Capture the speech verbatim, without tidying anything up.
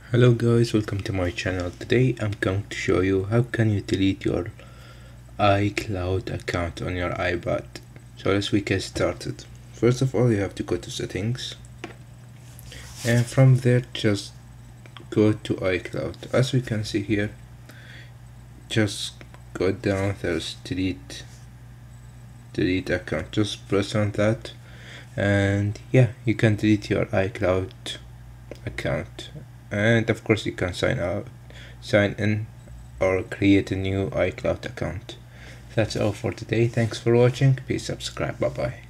Hello guys, welcome to my channel. Today I'm going to show you how can you delete your iCloud account on your iPad. So let's we get started. First of all, you have to go to settings, and from there just go to iCloud. As we can see here, just go down, there's delete delete account. Just press on that, and yeah, you can delete your iCloud account. And of course you can sign out sign in or create a new iCloud account. That's all for today. Thanks for watching. Please subscribe. Bye bye.